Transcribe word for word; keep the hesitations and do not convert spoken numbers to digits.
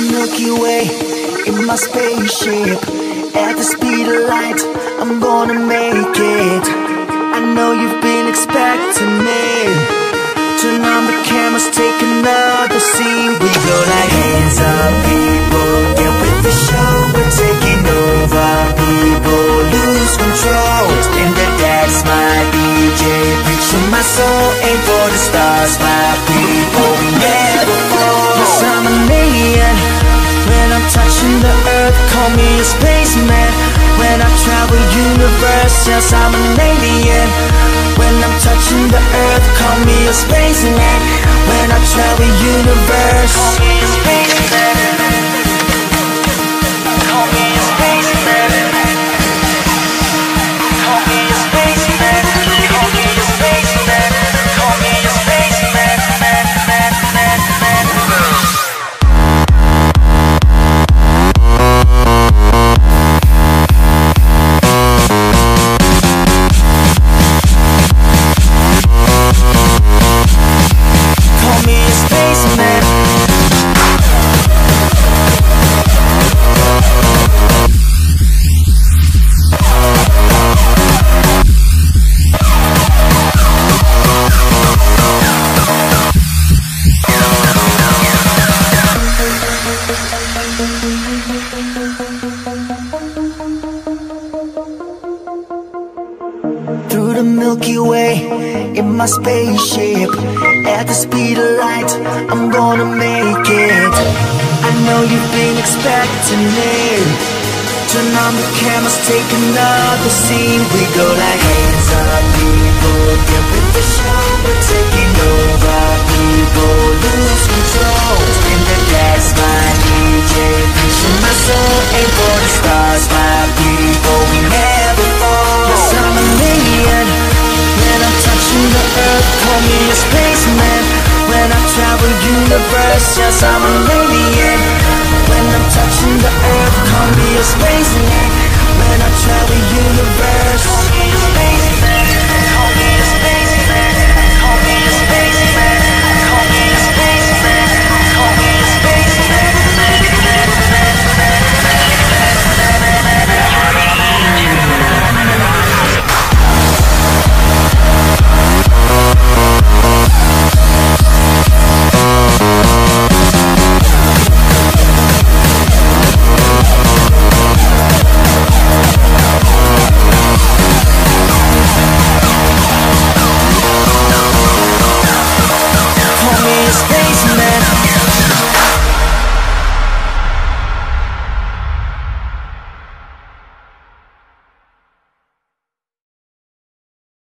Milky Way in my spaceship. At the speed of light, I'm gonna make it. I know you've been expecting me. Turn on the cameras, take another scene. We go like hands up, people. Get with the show, we're taking over. People lose control. In the dance, my D J. Preaching my soul, aim for the stars, my people. We never fall. Yes, I'm an alien. When I'm touching the earth, call me a spaceman. When I travel universe, yes, I'm an alien. When I'm touching the earth, call me a spaceman. When I travel universe, call me a spaceman. Call me a spaceman. Call me a spaceman. Call me a spaceman. Call me a spaceman. Man, man, man, man. My spaceship at the speed of light, I'm gonna make it. I know you've been expecting me. Turn on the cameras, take another scene. We go like hands up, people. Get with the show, we're taking over. People lose control. In the gas, my D J. Pushing my soul, aim for the stars, my people. We never fall. Yes, I'm a million. When I'm touching the earth, call me a spaceman. When I travel universe, yes, I'm an alien. When I'm touching the earth, call me a spaceman. When I travel universe, call me a spaceman.